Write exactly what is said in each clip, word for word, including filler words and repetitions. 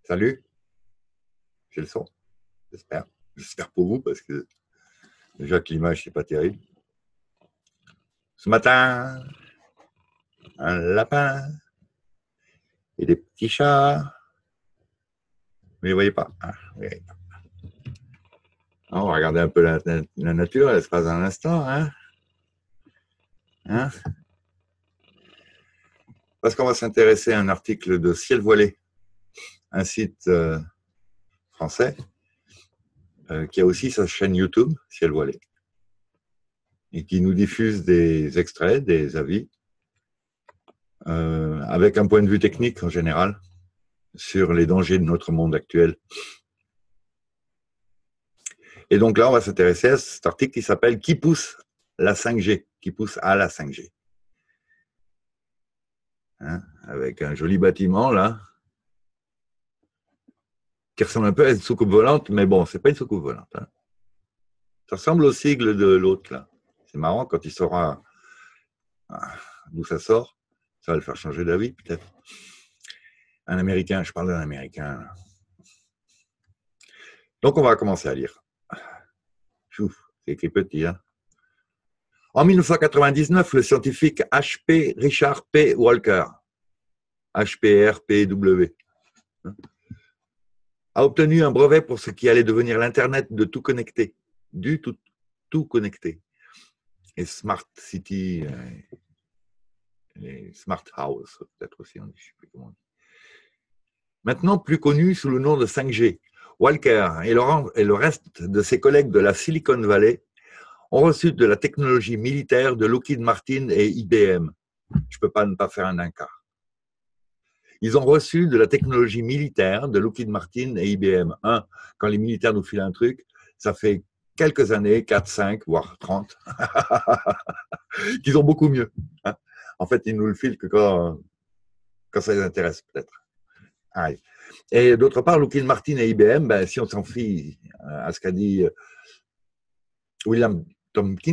Salut, j'ai le son, j'espère. J'espère pour vous parce que déjà que l'image c'est pas terrible. Ce matin, un lapin et des petits chats. Vous les voyez pas, hein, vous les voyez pas. On va regarder un peu la, la nature l'espace d'un instant. Hein, hein parce qu'on va s'intéresser à un article de Ciel Voilé, un site euh, français euh, qui a aussi sa chaîne YouTube, Ciel Voilé, et qui nous diffuse des extraits, des avis, euh, avec un point de vue technique en général, sur les dangers de notre monde actuel. Et donc là, on va s'intéresser à cet article qui s'appelle « Qui pousse la cinq G ?» Qui pousse à la cinq G. Hein, avec un joli bâtiment là, qui ressemble un peu à une soucoupe volante, mais bon, c'est pas une soucoupe volante. Hein. Ça ressemble au sigle de l'autre là. C'est marrant, quand il saura d'où ça sort, ça va le faire changer d'avis peut-être. Un Américain, je parle d'un Américain. Là. Donc on va commencer à lire. Chouf, c'est écrit petit. Hein. En mille neuf cent quatre-vingt-dix-neuf, le scientifique H P Richard P. Walker, H P R P W, a obtenu un brevet pour ce qui allait devenir l'Internet de tout connecté, du tout, tout connecté. Et Smart City, et Smart House, peut-être aussi, on ne sait plus comment on dit. Maintenant plus connu sous le nom de cinq G, Walker et le reste de ses collègues de la Silicon Valley ont reçu de la technologie militaire de Lockheed Martin et I B M. Je ne peux pas ne pas faire un encart. Ils ont reçu de la technologie militaire de Lockheed Martin et I B M. Un, quand les militaires nous filent un truc, ça fait quelques années, quatre, cinq, voire trente, qu'ils ont beaucoup mieux. En fait, ils nous le filent que quand, quand ça les intéresse, peut-être. Allez. Et d'autre part, Lockheed Martin et I B M, ben, si on s'en fie à ce qu'a dit William Tompkins,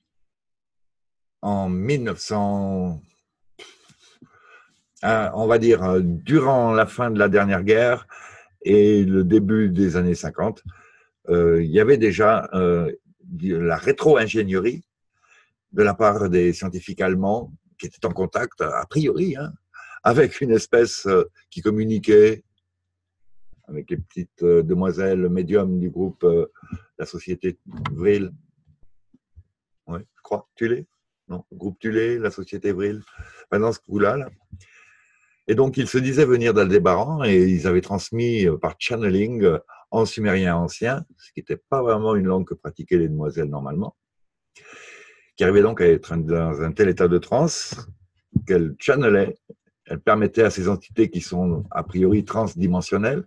en mille neuf cents, on va dire, durant la fin de la dernière guerre et le début des années cinquante, euh, il y avait déjà euh, la rétro-ingénierie de la part des scientifiques allemands qui étaient en contact, a priori, hein, avec une espèce qui communiquait avec les petites demoiselles médiums du groupe, euh, la société Vril. Oui, je crois, Tulé. Non, le groupe Tulé, la société Vril. Enfin, dans ce coup-là, là. Et donc, ils se disaient venir d'Aldébaran et ils avaient transmis par channeling en sumérien ancien, ce qui n'était pas vraiment une langue que pratiquaient les demoiselles normalement, qui arrivait donc à être dans un tel état de transe qu'elle channelait, elle permettait à ces entités qui sont a priori transdimensionnelles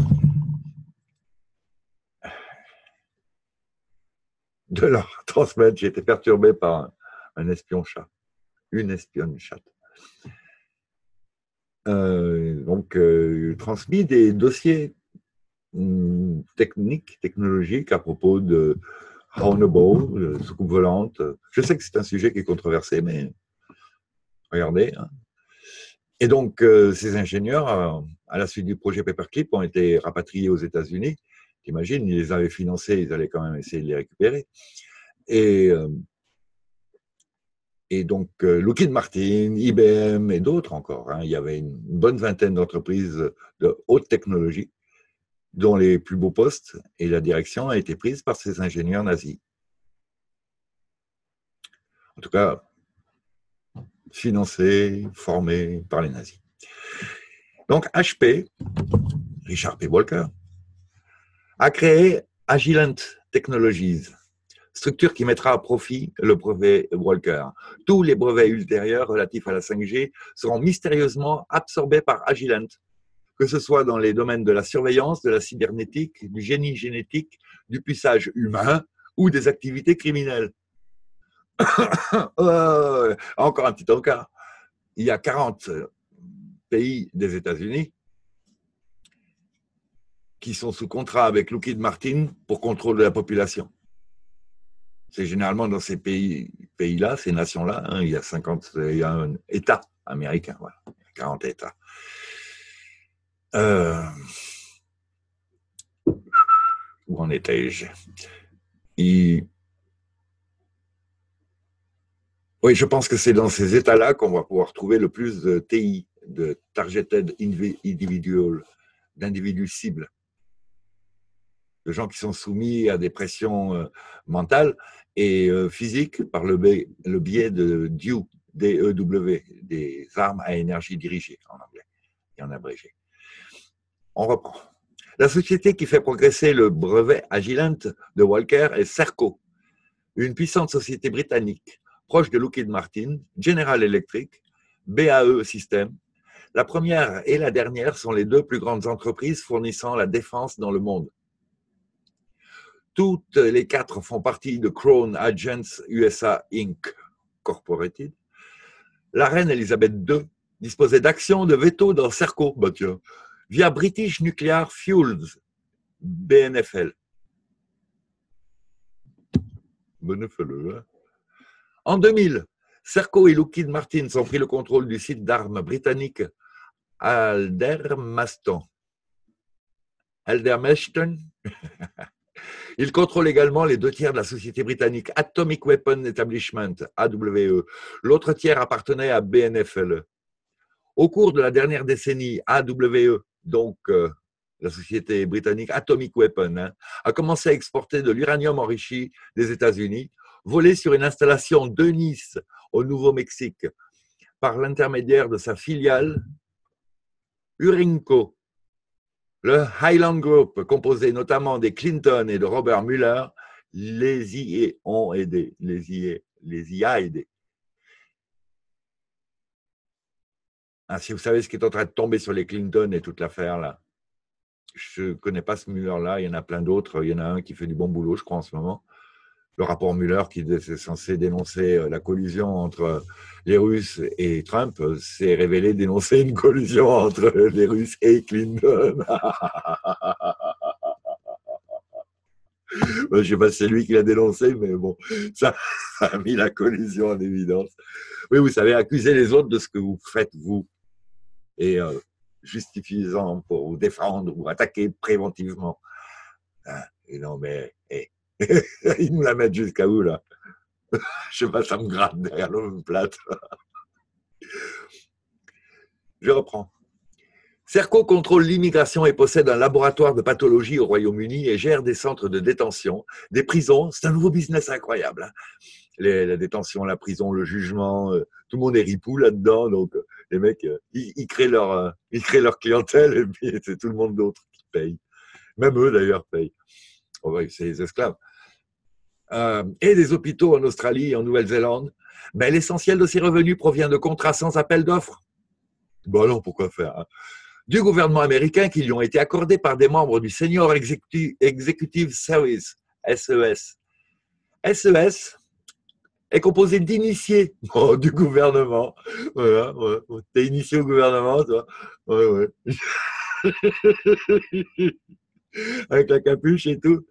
de leur transmettre. J'ai été perturbé par un, un espion chat, une espionne chatte. Euh, donc, euh, transmis des dossiers hum, techniques, technologiques à propos de Honorable, de soucoupe volante. Je sais que c'est un sujet qui est controversé, mais regardez. Hein. Et donc, euh, ces ingénieurs, euh, à la suite du projet Paperclip, ont été rapatriés aux États-Unis. T'imagines, ils les avaient financés, ils allaient quand même essayer de les récupérer. Et, euh, et donc, euh, Lockheed Martin, I B M et d'autres encore. Hein, il y avait une bonne vingtaine d'entreprises de haute technologie, dont les plus beaux postes et la direction a été prise par ces ingénieurs nazis. En tout cas, financés, formés par les nazis. Donc, H P, Richard P. Walker, a créé Agilent Technologies, structure qui mettra à profit le brevet Walker. Tous les brevets ultérieurs relatifs à la cinq G seront mystérieusement absorbés par Agilent, que ce soit dans les domaines de la surveillance, de la cybernétique, du génie génétique, du puissage humain ou des activités criminelles. euh, encore un petit encart. Il y a quarante pays des États-Unis qui sont sous contrat avec Lockheed Martin pour contrôle de la population. C'est généralement dans ces pays, pays-là, ces nations-là, hein, il y a cinquante, il y a un État américain, voilà, quarante États. Euh, Où en étais-je? Il... Oui, je pense que c'est dans ces états-là qu'on va pouvoir trouver le plus de T I, de Targeted Individual, d'individus cibles, de gens qui sont soumis à des pressions euh, mentales et euh, physiques par le, biais, le biais de D E W, D E W, des armes à énergie dirigée en anglais et en abrégé. On reprend. La société qui fait progresser le brevet Agilent de Walker est Serco, une puissante société britannique proche de Lockheed Martin, General Electric, B A E Systems. La première et la dernière sont les deux plus grandes entreprises fournissant la défense dans le monde. Toutes les quatre font partie de Crown Agents U S A Incorporated. Corporated. La reine Elisabeth deux disposait d'actions de veto dans Serco, bah tiens, via British Nuclear Fuels, B N F L. B N F L, hein. En deux mille, Serco et Lockheed Martin ont pris le contrôle du site d'armes britannique Aldermaston. Aldermaston. Il contrôle également les deux tiers de la société britannique Atomic Weapon Establishment, A W E. L'autre tiers appartenait à B N F L. Au cours de la dernière décennie, A W E, donc euh, la société britannique Atomic Weapon, hein, a commencé à exporter de l'uranium enrichi des États-Unis, volé sur une installation de Nice au Nouveau-Mexique par l'intermédiaire de sa filiale Urinco. Le Highland Group, composé notamment des Clinton et de Robert Mueller, les y ont aidés, les y, les y a aidés. Ah, si vous savez ce qui est en train de tomber sur les Clinton et toute l'affaire là, je ne connais pas ce Mueller-là, il y en a plein d'autres. Il y en a un qui fait du bon boulot, je crois, en ce moment. Le rapport Mueller, qui est censé dénoncer la collusion entre les Russes et Trump, s'est révélé dénoncer une collusion entre les Russes et Clinton. Je ne sais pas si c'est lui qui l'a dénoncé, mais bon, ça a mis la collusion en évidence. Oui, vous savez, accuser les autres de ce que vous faites, vous, et euh, justifiant pour vous défendre ou attaquer préventivement. Ah, et non, mais hey. Ils nous la mettent jusqu'à où, là? Je sais pas, ça me gratte derrière l'omoplate. Je reprends. Serco contrôle l'immigration et possède un laboratoire de pathologie au Royaume-Uni et gère des centres de détention, des prisons. C'est un nouveau business incroyable. Hein. Les, la détention, la prison, le jugement, euh, tout le monde est ripou là-dedans. Donc, euh, les mecs, euh, ils, ils, créent leur, euh, ils créent leur clientèle et puis c'est tout le monde d'autre qui paye. Même eux, d'ailleurs, payent. Oh, ouais, c'est les esclaves. Euh, et des hôpitaux en Australie et en Nouvelle-Zélande. Ben, l'essentiel de ces revenus provient de contrats sans appel d'offres. Bon, non, pourquoi faire, hein? Du gouvernement américain qui lui ont été accordés par des membres du Senior Executive Service, S E S. S E S est composé d'initiés oh, du gouvernement. Voilà, ouais. T'es initié au gouvernement, toi. Ouais, ouais. Avec la capuche et tout.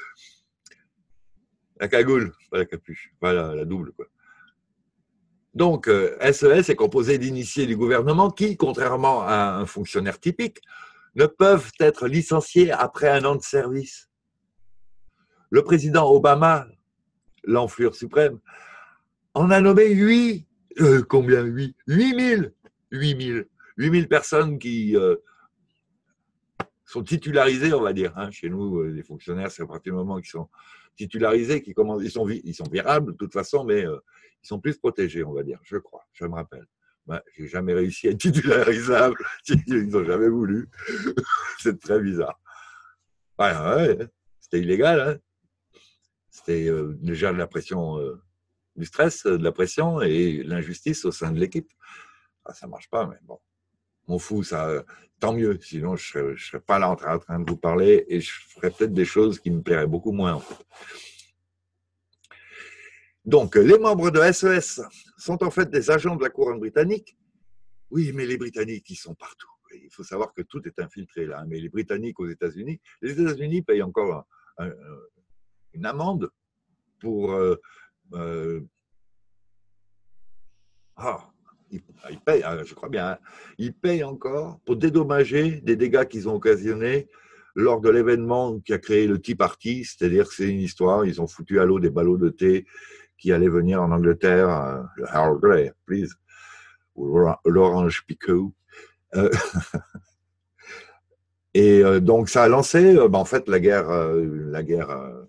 La cagoule, pas la capuche. Voilà, la double, quoi. Donc, euh, S E S est composé d'initiés du gouvernement qui, contrairement à un fonctionnaire typique, ne peuvent être licenciés après un an de service. Le président Obama, l'enflure suprême, en a nommé huit, euh, combien huit huit mille huit mille huit mille personnes qui euh, sont titularisées, on va dire. Hein. Chez nous, euh, les fonctionnaires, c'est à partir du moment qu'ils sont titularisés, qu'ils commencent, ils sont, ils sont virables de toute façon, mais euh, ils sont plus protégés, on va dire, je crois, je me rappelle. Ben, j'ai jamais réussi à être titularisable, ils n'ont jamais voulu. C'est très bizarre. Ouais, ouais, c'était illégal, hein. C'était euh, déjà de la pression, euh, du stress, de la pression et l'injustice au sein de l'équipe. Ah, ça marche pas, mais bon, m'en fous, ça, tant mieux. Sinon, je serais, je serais pas là en train, en train de vous parler et je ferais peut-être des choses qui me plairaient beaucoup moins, en fait. Donc, les membres de S E S sont en fait des agents de la couronne britannique. Oui, mais les Britanniques, ils sont partout. Il faut savoir que tout est infiltré là. Mais les Britanniques aux États-Unis, les États-Unis payent encore un, un, une amende pour. Euh, euh, ah, ils, ils payent, je crois bien, ils payent encore pour dédommager des dégâts qu'ils ont occasionnés lors de l'événement qui a créé le Tea Party, c'est-à-dire que c'est une histoire, ils ont foutu à l'eau des ballots de thé qui allaient venir en Angleterre, euh, le Earl Grey, please, ou l'Orange Pekoe. Euh, et euh, donc ça a lancé, euh, ben, en fait, la guerre, euh, la guerre euh,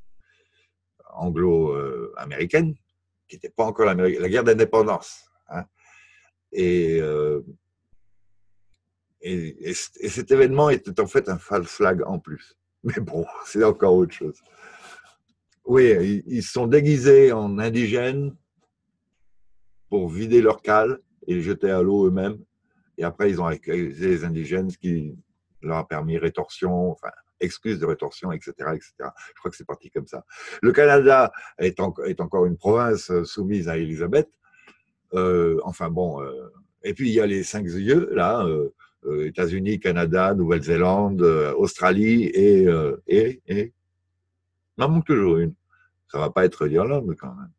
anglo-américaine, qui n'était pas encore la guerre d'indépendance. Hein. Et, euh, et, et, et cet événement était en fait un false flag en plus. Mais bon, c'est encore autre chose. Oui, ils se sont déguisés en indigènes pour vider leur cale et les jeter à l'eau eux-mêmes. Et après, ils ont accusé les indigènes, ce qui leur a permis rétorsion, enfin, excuse de rétorsion, et cetera, et cetera. Je crois que c'est parti comme ça. Le Canada est, en, est encore une province soumise à Élisabeth. Euh, enfin bon, euh, et puis il y a les cinq yeux, là, euh, euh, États-Unis, Canada, Nouvelle-Zélande, euh, Australie et, euh, et, et. Il en manque toujours une. Ça ne va pas être l'Irlande quand même.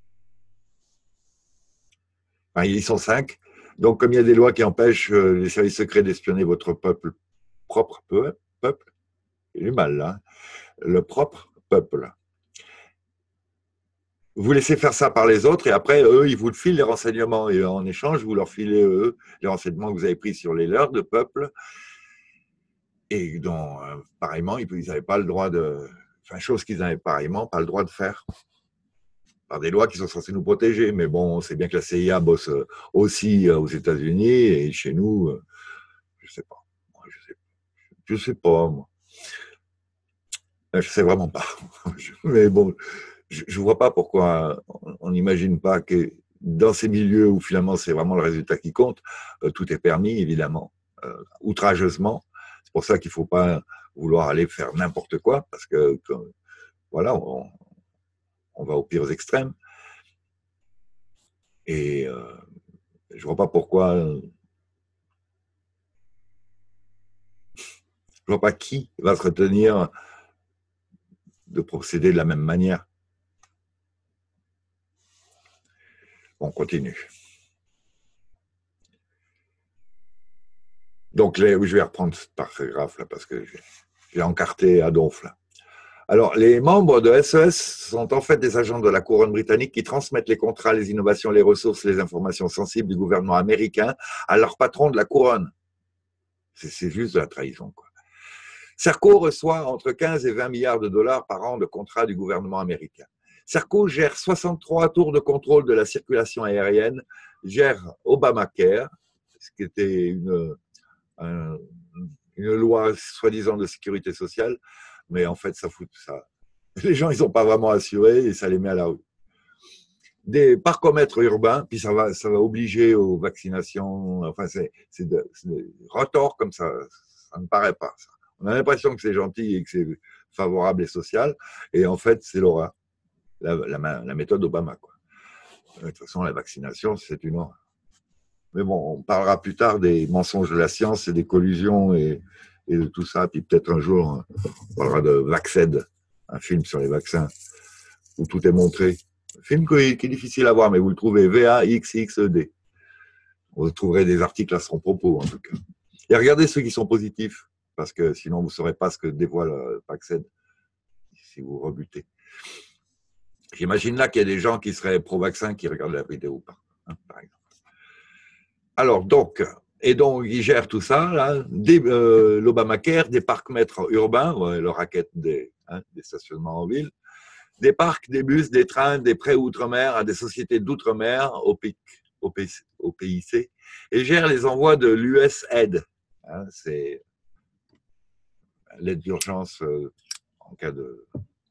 Enfin, ils sont cinq. Donc, comme il y a des lois qui empêchent euh, les services secrets d'espionner votre peuple, propre peu, peuple, il est mal là, le propre peuple. Vous laissez faire ça par les autres et après, eux, ils vous filent les renseignements et en échange, vous leur filez, eux, les renseignements que vous avez pris sur les leurs de peuple et dont, euh, pareillement, ils n'avaient pas le droit de... Enfin, chose qu'ils n'avaient pareillement pas le droit de faire. Par des lois qui sont censées nous protéger. Mais bon, on sait bien que la C I A bosse aussi aux États-Unis et chez nous, je sais pas. Je sais, je sais pas, moi. Je sais vraiment pas. Mais bon, je ne vois pas pourquoi on n'imagine pas que dans ces milieux où finalement c'est vraiment le résultat qui compte, tout est permis, évidemment, euh, outrageusement. C'est pour ça qu'il ne faut pas vouloir aller faire n'importe quoi, parce que, que voilà, on, on va aux pires extrêmes. Et euh, je ne vois pas pourquoi. Je ne vois pas qui va se retenir de procéder de la même manière. On continue. Donc, les, oui, je vais reprendre ce paragraphe là parce que j'ai encarté Adolphe là. Alors, les membres de S E S sont en fait des agents de la couronne britannique qui transmettent les contrats, les innovations, les ressources, les informations sensibles du gouvernement américain à leur patron de la couronne. C'est juste de la trahison, quoi. Serco reçoit entre quinze et vingt milliards de dollars par an de contrats du gouvernement américain. Serco gère soixante-trois tours de contrôle de la circulation aérienne, gère Obamacare, ce qui était une, un, une loi soi-disant de sécurité sociale, mais en fait, ça fout ça. Les gens, ils sont pas vraiment assurés et ça les met à la rue. Des parcomètres urbains, puis ça va, ça va obliger aux vaccinations. Enfin, c'est de, de retors comme ça. Ça ne paraît pas, ça. On a l'impression que c'est gentil et que c'est favorable et social, et en fait, c'est l'horreur. La, la, la méthode Obama, quoi. De toute façon, la vaccination, c'est une horreur. Mais bon, on parlera plus tard des mensonges de la science et des collusions et, et de tout ça. Puis peut-être un jour, on parlera de Vaxed, un film sur les vaccins, où tout est montré. Un film qui est, qui est difficile à voir, mais vous le trouvez, V A X X E D. Vous trouverez des articles à son propos, en tout cas. Et regardez ceux qui sont positifs, parce que sinon, vous ne saurez pas ce que dévoile Vaxed si vous rebutez. J'imagine là qu'il y a des gens qui seraient pro-vaccin qui regardent la vidéo, hein, par exemple. Alors, donc, et donc, ils gèrent tout ça, là, euh, l'Obamacare, des parcs-mètres urbains, ouais, le racket des, hein, des stationnements en ville, des parcs, des bus, des trains, des prêts outre-mer à des sociétés d'outre-mer, au, au, au P I C, et gèrent les envois de l'U S A I D, hein, c'est l'aide d'urgence euh, en cas de...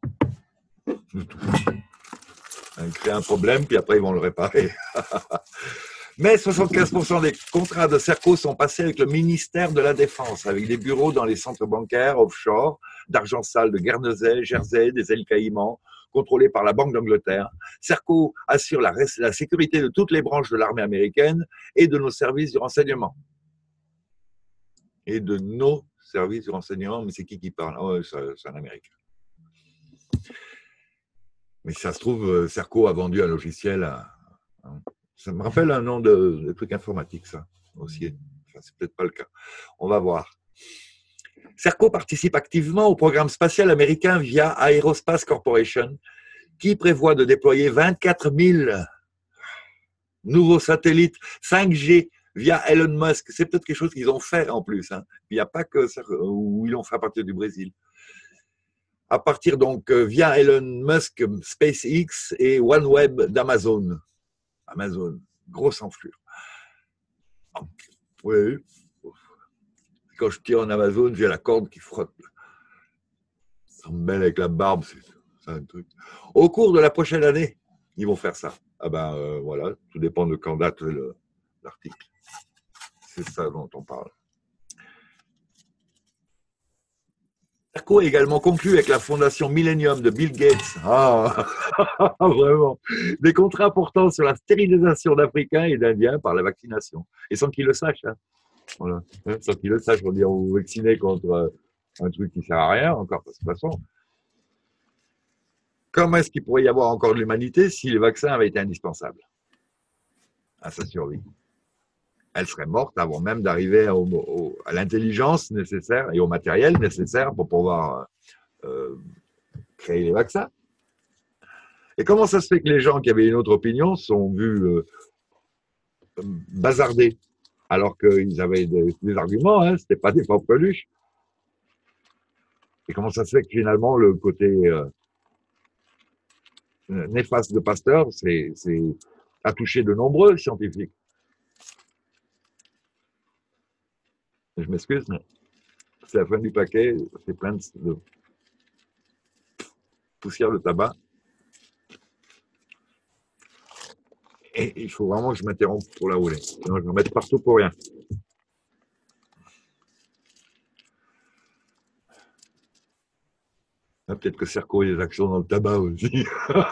Ils créent un problème, puis après, ils vont le réparer. Mais soixante-quinze pour cent des contrats de Serco sont passés avec le ministère de la Défense, avec des bureaux dans les centres bancaires offshore, d'argent sale de Guernesey, Jersey, des îles Caïmans, contrôlés par la Banque d'Angleterre. Serco assure la, la sécurité de toutes les branches de l'armée américaine et de nos services du renseignement. Et de nos services du renseignement, mais c'est qui qui parle? Oh, c'est un Américain. Mais ça se trouve, Serco a vendu un logiciel à... Ça me rappelle un nom de, de truc informatique, ça, aussi. Enfin, c'est peut-être pas le cas. On va voir. Serco participe activement au programme spatial américain via Aerospace Corporation, qui prévoit de déployer vingt-quatre mille nouveaux satellites cinq G via Elon Musk. C'est peut-être quelque chose qu'ils ont fait en plus. Hein. Il n'y a pas que ça où ils l'ont fait à partir du Brésil. À partir donc via Elon Musk, SpaceX et OneWeb d'Amazon. Amazon, grosse enflure. Oui. Quand je tire en Amazon, j'ai la corde qui frotte. Ça me mêle avec la barbe, c'est un truc. Au cours de la prochaine année, ils vont faire ça. Ah ben euh, voilà, tout dépend de quand date l'article. C'est ça dont on parle. Serco a également conclu avec la fondation Millennium de Bill Gates, ah, vraiment, des contrats portant sur la stérilisation d'Africains et d'Indiens par la vaccination. Et sans qu'ils le sachent. Hein. Voilà. Sans qu'ils le sachent, on dit on vous vacciner contre un truc qui ne sert à rien, encore, de toute façon. Comment est-ce qu'il pourrait y avoir encore de l'humanité si les vaccins avaient été indispensables à sa survie? Elle serait morte avant même d'arriver à l'intelligence nécessaire et au matériel nécessaire pour pouvoir euh, créer les vaccins. Et comment ça se fait que les gens qui avaient une autre opinion sont vus euh, bazarder alors qu'ils avaient des, des arguments, hein, ce n'était pas des pauvres peluches. Et comment ça se fait que finalement le côté euh, néfaste de Pasteur c'est, c'est, a touché de nombreux scientifiques. Je m'excuse, mais c'est la fin du paquet, c'est plein de poussière de tabac. Et il faut vraiment que je m'interrompe pour la rouler. Sinon, je vais en mettre partout pour rien. Ah, peut-être que Serco a des actions dans le tabac aussi.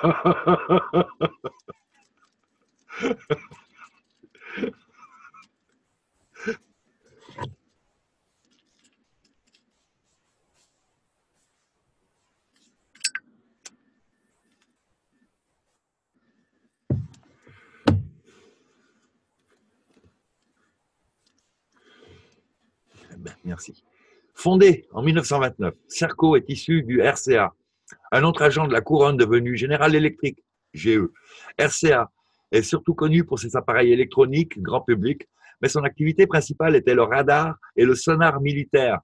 Ben, merci. Fondé en mille neuf cent vingt-neuf, Serco est issu du R C A, un autre agent de la couronne devenu General Electric, G E. R C A est surtout connu pour ses appareils électroniques grand public, mais son activité principale était le radar et le sonar militaire.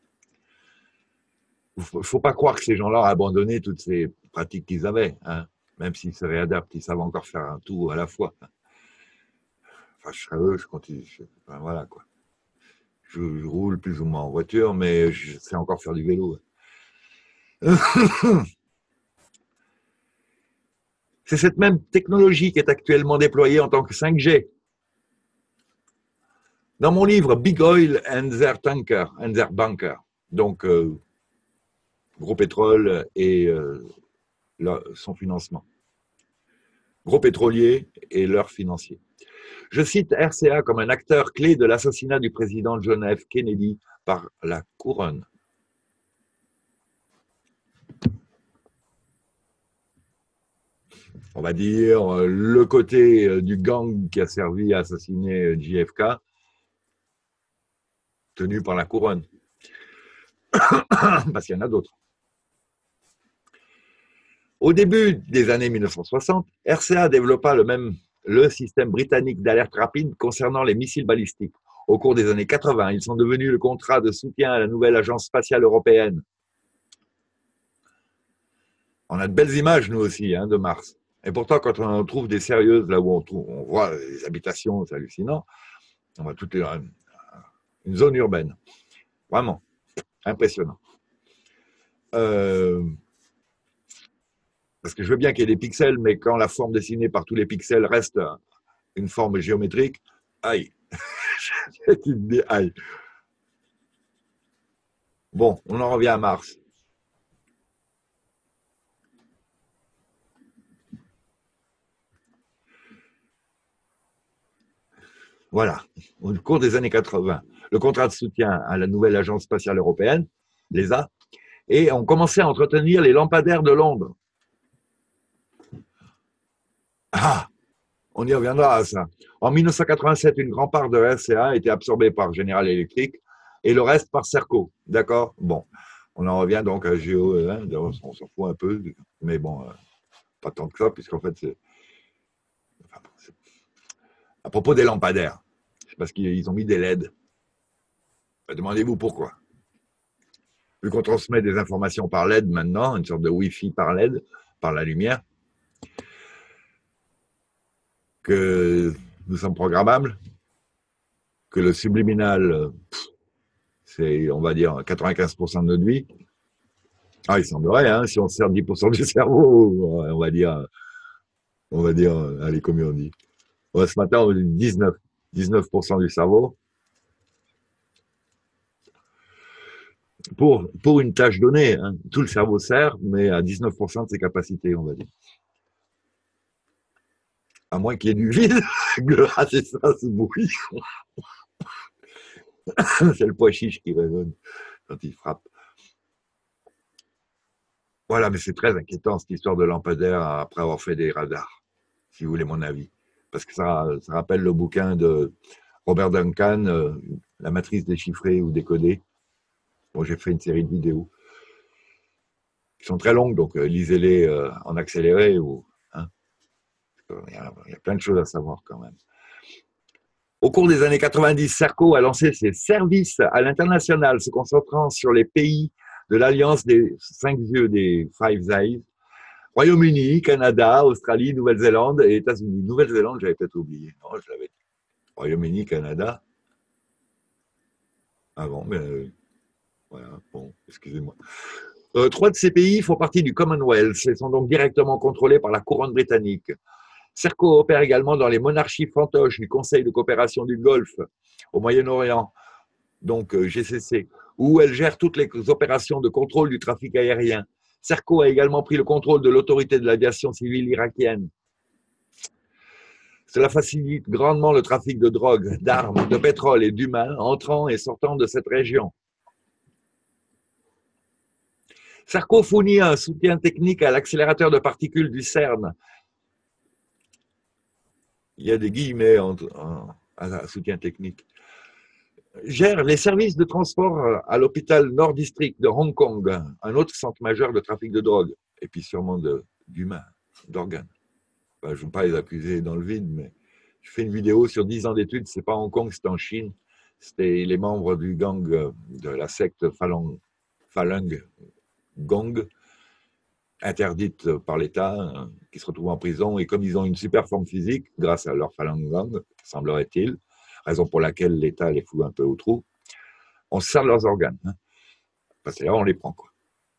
Il ne faut pas croire que ces gens-là ont abandonné toutes ces pratiques qu'ils avaient, hein, même s'ils se réadaptent, ils savent encore faire un tout à la fois. Enfin, je serais eux, je continue. Je, enfin, voilà, quoi. Je, je roule plus ou moins en voiture, mais je sais encore faire du vélo. C'est cette même technologie qui est actuellement déployée en tant que cinq G. Dans mon livre Big Oil and Their Tanker, and Their Bunker, donc euh, gros pétrole et euh, leur, son financement. Gros pétroliers et leurs financiers. Je cite R C A comme un acteur clé de l'assassinat du président John F. Kennedy par la couronne. On va dire le côté du gang qui a servi à assassiner J F K, tenu par la couronne. Parce qu'il y en a d'autres. Au début des années mille neuf cent soixante, R C A développa le même le système britannique d'alerte rapide concernant les missiles balistiques. Au cours des années quatre-vingts, ils sont devenus le contrat de soutien à la nouvelle agence spatiale européenne. On a de belles images, nous aussi, hein, de Mars. Et pourtant, quand on en trouve des sérieuses, là où on, trouve, on voit les habitations, c'est hallucinant, on voit toute une, une zone urbaine. Vraiment, impressionnant. Euh, parce que je veux bien qu'il y ait des pixels, mais quand la forme dessinée par tous les pixels reste une forme géométrique, aïe. Tu te dis aïe. Bon, on en revient à Mars. Voilà, au cours des années quatre-vingts, le contrat de soutien à la nouvelle agence spatiale européenne, l'E S A, et on commençait à entretenir les lampadaires de Londres. Ah, on y reviendra à ça. En mille neuf cent quatre-vingt-sept, une grande part de R C A a été absorbée par General Electric et le reste par Cerco. D'accord? Bon, on en revient donc à Géo, hein, on s'en fout un peu, mais bon, euh, pas tant que ça, puisqu'en fait, c'est enfin, à propos des lampadaires, c'est parce qu'ils ont mis des L E D. Demandez-vous pourquoi. Vu qu'on transmet des informations par L E D maintenant, une sorte de Wi-Fi par L E D, par la lumière, que nous sommes programmables, que le subliminal, c'est, on va dire, quatre-vingt-quinze pour cent de notre vie. Ah, il semblerait, hein, si on sert dix pour cent du cerveau, on va dire, on va dire, allez, combien on dit? Ouais, ce matin, on dit dix-neuf, dix-neuf pour cent du cerveau. Pour, pour une tâche donnée, hein, tout le cerveau sert, mais à dix-neuf pour cent de ses capacités, on va dire. À moins qu'il y ait du vide, ah, c'est ça, ce bruit. C'est le pois chiche qui résonne quand il frappe. Voilà, mais c'est très inquiétant cette histoire de lampadaire après avoir fait des radars, si vous voulez mon avis. Parce que ça, ça rappelle le bouquin de Robert Duncan, euh, La matrice déchiffrée ou décodée. Bon, j'ai fait une série de vidéos qui sont très longues, donc euh, lisez-les euh, en accéléré. Ou, hein, il, y a, il y a plein de choses à savoir quand même. Au cours des années quatre-vingt-dix, Cerco a lancé ses services à l'international, se concentrant sur les pays de l'alliance des cinq yeux, des Five Eyes, Royaume-Uni, Canada, Australie, Nouvelle-Zélande et États-Unis. Nouvelle-Zélande, j'avais peut-être oublié. Non, je l'avais dit. Royaume-Uni, Canada. Ah bon, mais euh, voilà, bon, excusez-moi. Euh, trois de ces pays font partie du Commonwealth et sont donc directement contrôlés par la couronne britannique. Cerco opère également dans les monarchies fantoches du Conseil de coopération du Golfe au Moyen-Orient, donc euh, G C C, où elle gère toutes les opérations de contrôle du trafic aérien. Cerco a également pris le contrôle de l'autorité de l'aviation civile irakienne. Cela facilite grandement le trafic de drogue, d'armes, de pétrole et d'humains entrant et sortant de cette région. Cerco fournit un soutien technique à l'accélérateur de particules du CERN. Il y a des guillemets en, en, en soutien technique. Gère les services de transport à l'hôpital Nord District de Hong Kong, un autre centre majeur de trafic de drogue, et puis sûrement d'humains, d'organes. Enfin, je ne veux pas les accuser dans le vide, mais je fais une vidéo sur dix ans d'études, c'est pas Hong Kong, c'est en Chine. C'était les membres du gang de la secte Falun, Falun Gong, interdite par l'État, qui se retrouvent en prison, et comme ils ont une super forme physique, grâce à leur Falun Gong, semblerait-il, raison pour laquelle l'État les fout un peu au trou, on se sert de leurs organes. Hein. Parce que là, on les prend. Quoi.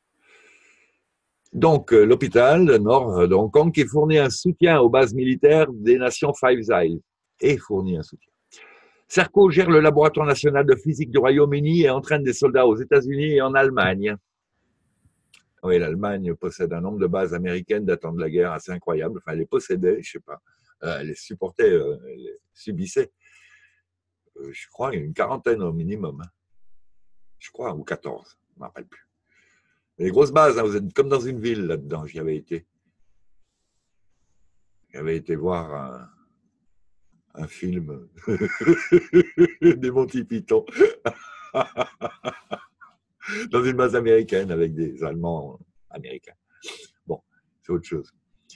Donc, euh, l'hôpital nord de Hong Kong qui fournit un soutien aux bases militaires des nations Five Eyes et fournit un soutien. Cerco gère le laboratoire national de physique du Royaume-Uni et entraîne des soldats aux États-Unis et en Allemagne. Oui, l'Allemagne possède un nombre de bases américaines datant de la guerre assez incroyable. Enfin, elle les possédait, je ne sais pas. Euh, elle les supportait, euh, elle les subissait. Euh, je crois qu'il y a une quarantaine au minimum. Hein. Je crois, ou quatorze, je ne me rappelle plus. Les grosses bases, hein, vous êtes comme dans une ville là-dedans, j'y avais été. J'avais été voir un, un film des Monty Python dans une base américaine avec des Allemands américains. Bon, c'est autre chose.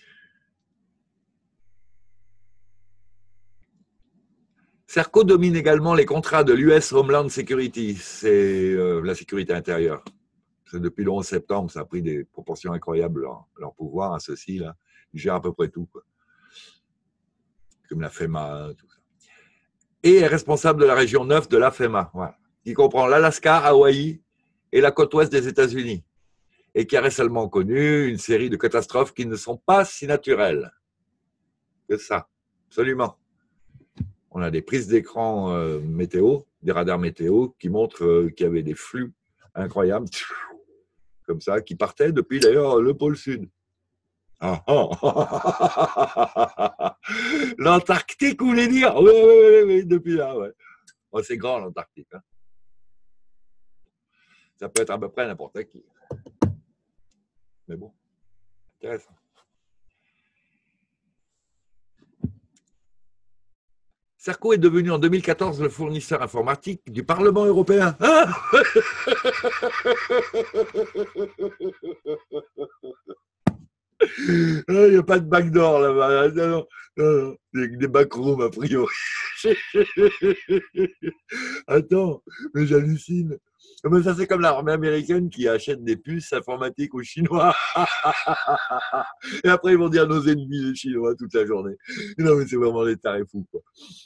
Cerco domine également les contrats de l'U S Homeland Security, c'est euh, la sécurité intérieure. Depuis le onze septembre, ça a pris des proportions incroyables, leur, leur pouvoir à ceux-ci, là. Ils gèrent à peu près tout, quoi. Comme la FEMA, tout ça. Et est responsable de la région neuf de la FEMA, voilà, qui comprend l'Alaska, Hawaï et la côte ouest des États-Unis, et qui a récemment connu une série de catastrophes qui ne sont pas si naturelles que ça, absolument. On a des prises d'écran euh, météo, des radars météo qui montrent euh, qu'il y avait des flux incroyables, comme ça, qui partaient depuis d'ailleurs le pôle sud. Ah, ah. L'Antarctique, vous voulez dire? Oui, oui, oui, oui, depuis là, ouais. Oh, c'est grand l'Antarctique. Hein. Ça peut être à peu près n'importe qui. Mais bon, intéressant. Serco est devenu en deux mille quatorze le fournisseur informatique du Parlement européen. Ah il n'y a pas de backdoor là-bas. Non, non, non, des, des backrooms a priori. Attends, mais j'hallucine. Mais ça, c'est comme l'armée américaine qui achète des puces informatiques aux Chinois. Et après, ils vont dire nos ennemis, les Chinois, toute la journée. Non, mais c'est vraiment des tarés fous, quoi.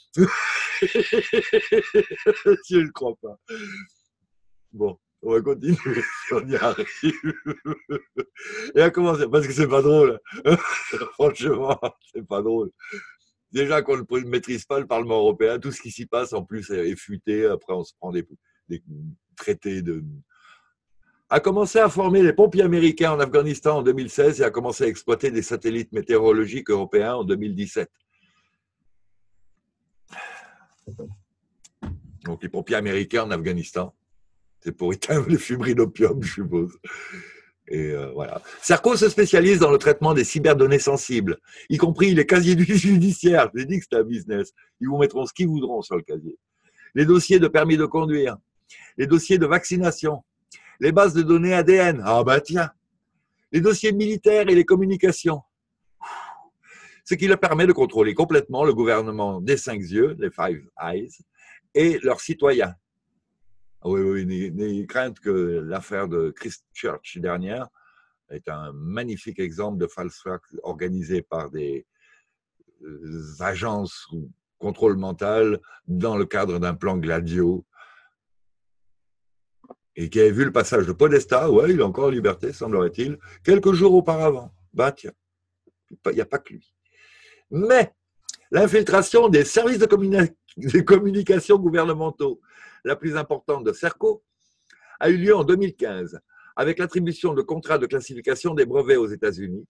Je ne crois pas. Bon, on va continuer si on y arrive. Et à commencer, parce que c'est pas drôle. Franchement, c'est pas drôle. Déjà qu'on ne maîtrise pas le Parlement européen, tout ce qui s'y passe en plus est fuité. Après, on se prend des, des traités de. A commencé à former les pompiers américains en Afghanistan en deux mille seize et a commencé à exploiter des satellites météorologiques européens en deux mille dix-sept. Donc, les pompiers américains en Afghanistan, c'est pour éteindre les fumeries d'opium, je suppose. Et euh, voilà. Serco se spécialise dans le traitement des cyberdonnées sensibles, y compris les casiers judiciaires. J'ai dit que c'était un business. Ils vous mettront ce qu'ils voudront sur le casier. Les dossiers de permis de conduire, les dossiers de vaccination, les bases de données A D N. Ah ben tiens, les dossiers militaires et les communications. Ce qui leur permet de contrôler complètement le gouvernement des cinq yeux, les Five Eyes, et leurs citoyens. Oui, oui, n'ayez crainte que l'affaire de Christchurch dernière est un magnifique exemple de false flag organisé par des agences ou contrôle mental dans le cadre d'un plan Gladio et qui avait vu le passage de Podesta, ouais, il est encore en liberté, semblerait-il, quelques jours auparavant. Ben tiens, il n'y a pas que lui. Mais l'infiltration des services de, communi- de communication gouvernementaux, la plus importante de Serco, a eu lieu en deux mille quinze, avec l'attribution de contrats de classification des brevets aux États-Unis,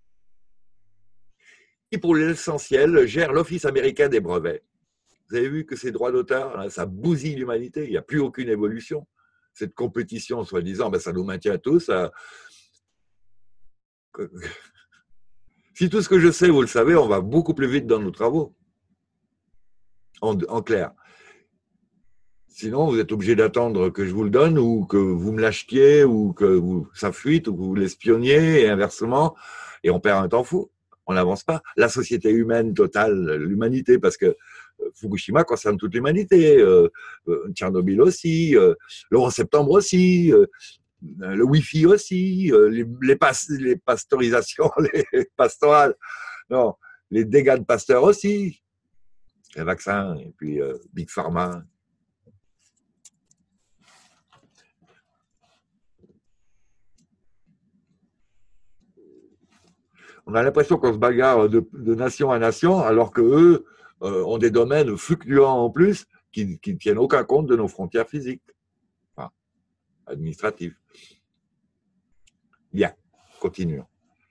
qui pour l'essentiel gère l'Office américain des brevets. Vous avez vu que ces droits d'auteur, ça bousille l'humanité, il n'y a plus aucune évolution. Cette compétition, soi-disant, ben ça nous maintient tous à... Si tout ce que je sais, vous le savez, on va beaucoup plus vite dans nos travaux. En, en clair. Sinon, vous êtes obligé d'attendre que je vous le donne ou que vous me l'achetiez ou que vous, ça fuite ou que vous l'espionniez et inversement. Et on perd un temps fou. On n'avance pas. La société humaine totale, l'humanité, parce que Fukushima concerne toute l'humanité, euh, Tchernobyl aussi, euh, le onze septembre aussi, euh, le Wi-Fi aussi, euh, les, les, pas, les pasteurisations, les pastorales, non, les dégâts de Pasteur aussi, les vaccins, et puis euh, Big Pharma. On a l'impression qu'on se bagarre de, de nation à nation, alors qu'eux euh, ont des domaines fluctuants en plus qui ne tiennent aucun compte de nos frontières physiques, enfin, administratives. Bien, continuons.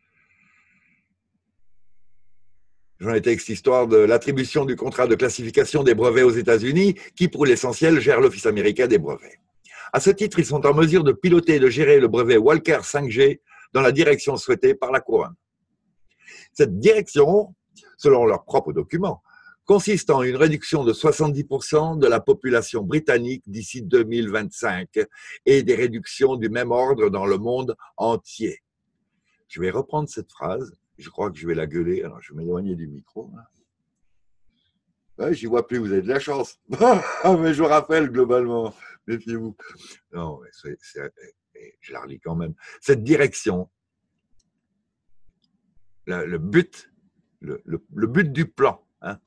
J'en étais avec cette histoire de l'attribution du contrat de classification des brevets aux États-Unis, qui pour l'essentiel gère l'Office américain des brevets. À ce titre, ils sont en mesure de piloter et de gérer le brevet Walker cinq G dans la direction souhaitée par la couronne. Cette direction, selon leurs propres documents, consiste en une réduction de soixante-dix pour cent de la population britannique d'ici deux mille vingt-cinq et des réductions du même ordre dans le monde entier. Je vais reprendre cette phrase, je crois que je vais la gueuler, alors je vais m'éloigner du micro. Ouais, j'y vois plus, vous avez de la chance. Mais je vous rappelle globalement, méfiez-vous. Non, c'est, c'est, je la relis quand même. Cette direction, le, le but, le, le, le but du plan, hein,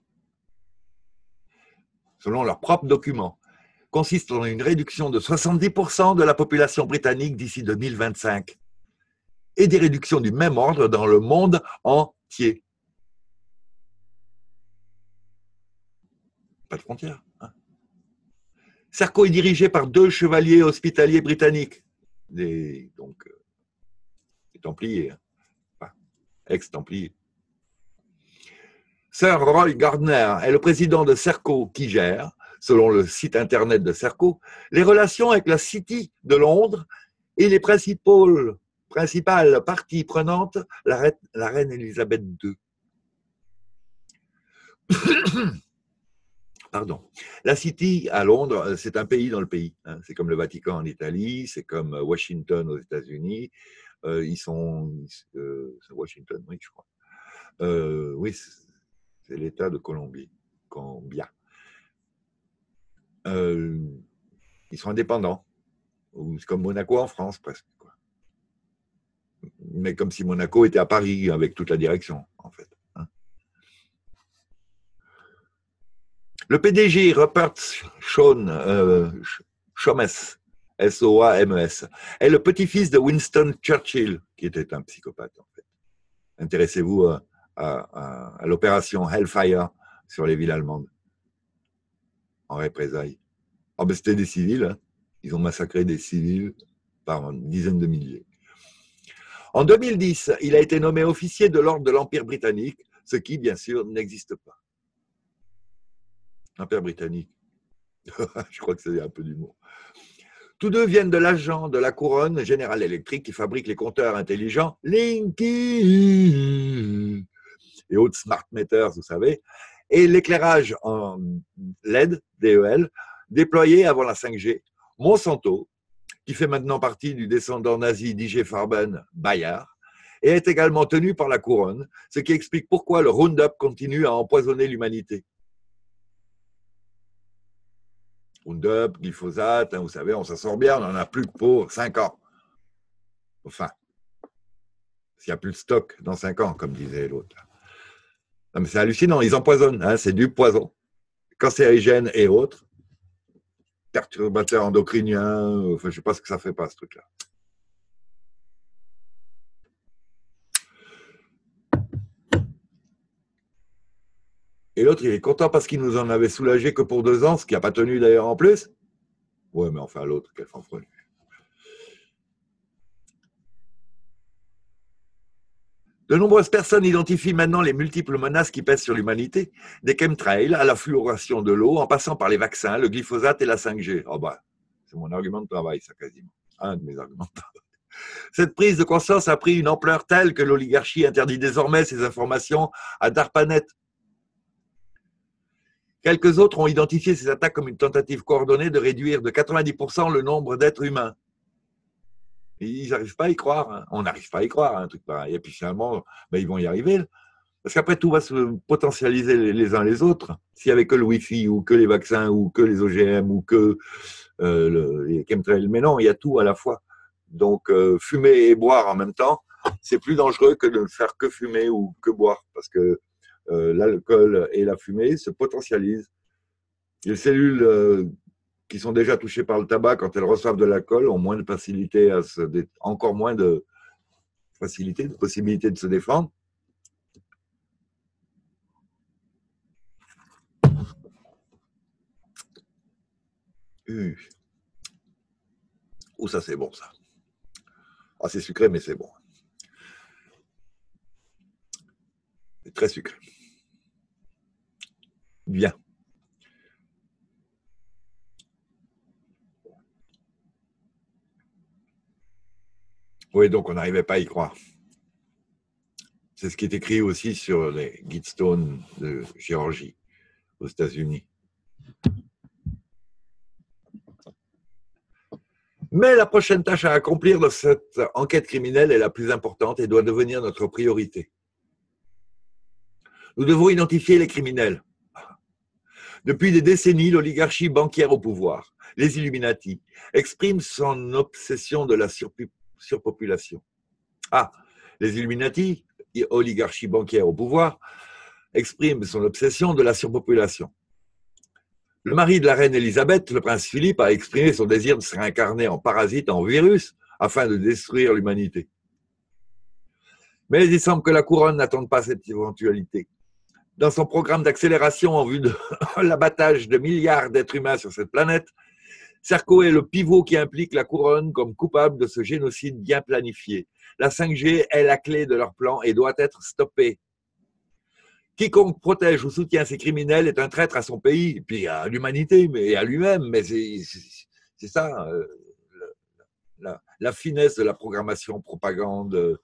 selon leurs propres documents, consiste en une réduction de soixante-dix pour cent de la population britannique d'ici deux mille vingt-cinq et des réductions du même ordre dans le monde entier. Pas de frontières. Hein. Serco est dirigé par deux chevaliers hospitaliers britanniques, des, donc des Templiers, hein. Enfin, ex-Templiers. Sir Roy Gardner est le président de Serco qui gère, selon le site internet de Serco, les relations avec la City de Londres et les principales, principales parties prenantes, la reine, la reine Elisabeth deux. Pardon. La City à Londres, c'est un pays dans le pays. Hein. C'est comme le Vatican en Italie, c'est comme Washington aux États-Unis. Euh, ils sont. Euh, c'est Washington, oui, je crois. Euh, oui, c'est l'État de Colombie. Colombia. Euh, ils sont indépendants. C'est comme Monaco en France, presque. Quoi. Mais comme si Monaco était à Paris, avec toute la direction, en fait. Hein. Le P D G, Rupert Sean euh, Soames, S O A M E S, est le petit-fils de Winston Churchill, qui était un psychopathe, en fait. Intéressez-vous à, à, à, à l'opération Hellfire sur les villes allemandes, en représailles. Oh ben c'était des civils, hein. Ils ont massacré des civils par dizaines de milliers. En deux mille dix, il a été nommé officier de l'ordre de l'Empire britannique, ce qui, bien sûr, n'existe pas. L'Empire britannique. Je crois que c'est un peu d'humour. Tous deux viennent de l'agent de la couronne General Electric qui fabrique les compteurs intelligents Linky et autres smart meters, vous savez, et l'éclairage en L E D, D E L, déployé avant la cinq G. Monsanto, qui fait maintenant partie du descendant nazi d'I G Farben, Bayer, et est également tenu par la couronne, ce qui explique pourquoi le Roundup continue à empoisonner l'humanité. Roundup, glyphosate, hein, vous savez, on s'en sort bien, on n'en a plus que pour cinq ans. Enfin, s'il n'y a plus de stock dans cinq ans, comme disait l'autre. C'est hallucinant, ils empoisonnent, hein, c'est du poison. Cancérigène et autres, perturbateurs endocriniens, enfin, je ne sais pas ce que ça fait pas, ce truc-là. Et l'autre, il est content parce qu'il nous en avait soulagé que pour deux ans, ce qui n'a pas tenu d'ailleurs en plus. Ouais, mais enfin, l'autre, quel fanfreluche. De nombreuses personnes identifient maintenant les multiples menaces qui pèsent sur l'humanité, des chemtrails à la fluoration de l'eau, en passant par les vaccins, le glyphosate et la cinq G. Oh bah, c'est mon argument de travail, ça, quasiment. Un de mes arguments de travail. Cette prise de conscience a pris une ampleur telle que l'oligarchie interdit désormais ces informations à DARPANET. Quelques autres ont identifié ces attaques comme une tentative coordonnée de réduire de quatre-vingt-dix pour cent le nombre d'êtres humains. Et ils n'arrivent pas à y croire. Hein. On n'arrive pas à y croire à un truc pareil. Et puis finalement, ben, ils vont y arriver. Parce qu'après, tout va se potentialiser les uns les autres. S'il n'y avait que le Wi-Fi, ou que les vaccins, ou que les O G M, ou que euh, le, les chemtrails. Mais non, il y a tout à la fois. Donc, euh, fumer et boire en même temps, c'est plus dangereux que de ne faire que fumer ou que boire. Parce que euh, l'alcool et la fumée se potentialisent. Les cellules euh, qui sont déjà touchées par le tabac, quand elles reçoivent de l'alcool, ont moins de facilité à se dé... encore moins de facilité, de possibilité de se défendre. Uh. Oh, ça c'est bon ça. Ah, c'est sucré, mais c'est bon. C'est très sucré. Bien. Oui, donc on n'arrivait pas à y croire. C'est ce qui est écrit aussi sur les Guidestones de Géorgie, aux États-Unis. Mais la prochaine tâche à accomplir dans cette enquête criminelle est la plus importante et doit devenir notre priorité. Nous devons identifier les criminels. Depuis des décennies, l'oligarchie bancaire au pouvoir, les Illuminati, exprime son obsession de la surpopulation. Ah, les Illuminati, oligarchie bancaire au pouvoir, exprime son obsession de la surpopulation. Le mari de la reine Elisabeth, le prince Philippe, a exprimé son désir de se réincarner en parasite, en virus, afin de détruire l'humanité. Mais il semble que la couronne n'attende pas cette éventualité. Dans son programme d'accélération en vue de l'abattage de milliards d'êtres humains sur cette planète, Serco est le pivot qui implique la couronne comme coupable de ce génocide bien planifié. La cinq G est la clé de leur plan et doit être stoppée. Quiconque protège ou soutient ces criminels est un traître à son pays, puis à l'humanité, mais à lui-même. Mais c'est ça, euh, la, la finesse de la programmation, propagande.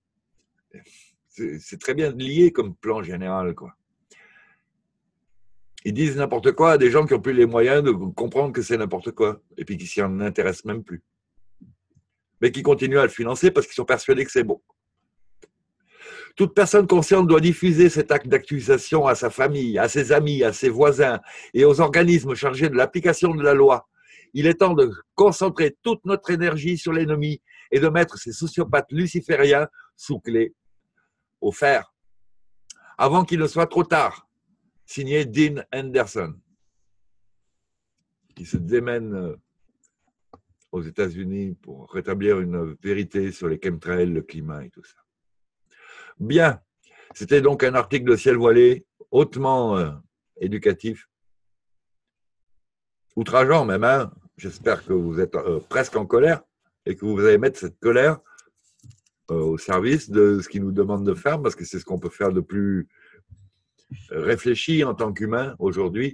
C'est très bien lié comme plan général, quoi. Ils disent n'importe quoi à des gens qui n'ont plus les moyens de comprendre que c'est n'importe quoi, et puis qui s'y en intéressent même plus. Mais qui continuent à le financer parce qu'ils sont persuadés que c'est bon. Toute personne consciente doit diffuser cet acte d'accusation à sa famille, à ses amis, à ses voisins et aux organismes chargés de l'application de la loi. Il est temps de concentrer toute notre énergie sur l'ennemi et de mettre ces sociopathes lucifériens sous clé au fer, avant qu'il ne soit trop tard. Signé Dean Anderson, qui se démène aux États-Unis pour rétablir une vérité sur les chemtrails, le climat et tout ça. Bien, c'était donc un article de Ciel Voilé, hautement euh, éducatif, outrageant même. Hein. J'espère que vous êtes euh, presque en colère et que vous allez mettre cette colère euh, au service de ce qu'il nous demande de faire, parce que c'est ce qu'on peut faire de plus réfléchi en tant qu'humain aujourd'hui.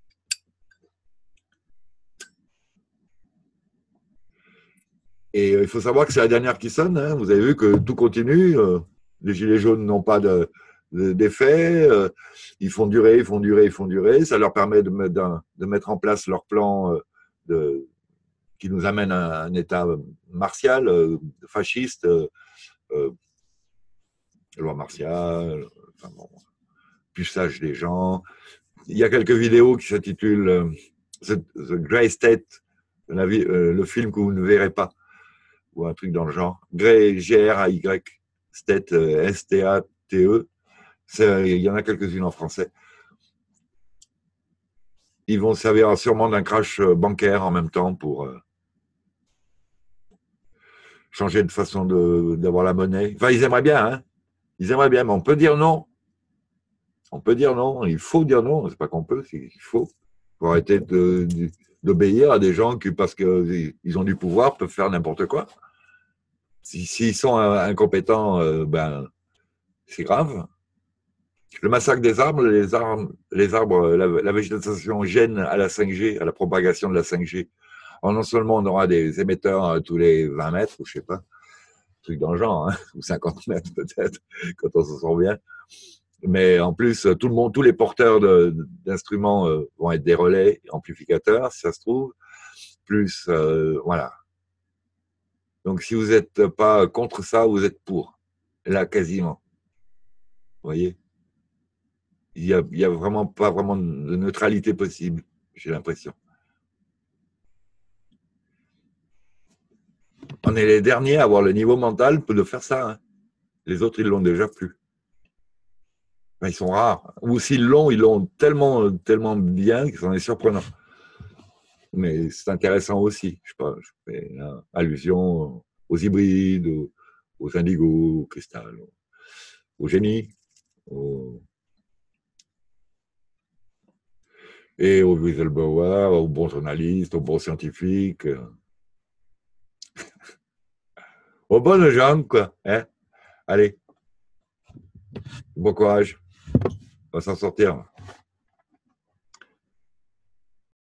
Et il faut savoir que c'est la dernière qui sonne. Hein. Vous avez vu que tout continue. Les gilets jaunes n'ont pas de, de, d'effet. Ils font durer, ils font durer, ils font durer. Ça leur permet de, de mettre en place leur plan de, qui nous amène à un état martial, fasciste, euh, loi martiale, enfin bon, puçage des gens. Il y a quelques vidéos qui s'intitulent The, The Grey State, la, le film que vous ne verrez pas, ou un truc dans le genre. Grey, G R A Y, State, S T A T E. Il y en a quelques-unes en français. Ils vont servir sûrement d'un crash bancaire en même temps pour euh, changer de façon d'avoir la monnaie. Enfin, ils aimeraient bien, hein. Ils aimeraient bien, mais on peut dire non. On peut dire non. Il faut dire non. C'est pas qu'on peut, c'est qu'il faut. Pour arrêter de, de, d'obéir à des gens qui, parce qu'ils ont du pouvoir, peuvent faire n'importe quoi. S'ils si, sont incompétents, euh, ben, c'est grave. Le massacre des arbres, les arbres, les arbres la, la végétation gêne à la cinq G, à la propagation de la cinq G. Alors non seulement on aura des émetteurs tous les vingt mètres, ou je sais pas, truc dans le genre, hein, ou cinquante mètres peut-être, quand on se sent bien. Mais en plus, tout le monde, tous les porteurs d'instruments euh, vont être des relais amplificateurs, si ça se trouve. Plus, euh, voilà. Donc, si vous n'êtes pas contre ça, vous êtes pour. Là, quasiment. Vous voyez, il n'y a, il y a vraiment pas vraiment de neutralité possible, j'ai l'impression. On est les derniers à avoir le niveau mental de faire ça. Hein. Les autres, ils l'ont déjà plus. Enfin, ils sont rares. Ou s'ils l'ont, ils l'ont tellement, tellement bien que c'en est surprenant. Mais c'est intéressant aussi. Je sais pas, je fais hein, allusion aux hybrides, aux, aux indigos, aux cristal, aux, aux génies, aux, et aux whistleblowers, aux bons journalistes, aux bons scientifiques, aux bonnes gens, quoi. Hein. Allez, bon courage, on va s'en sortir.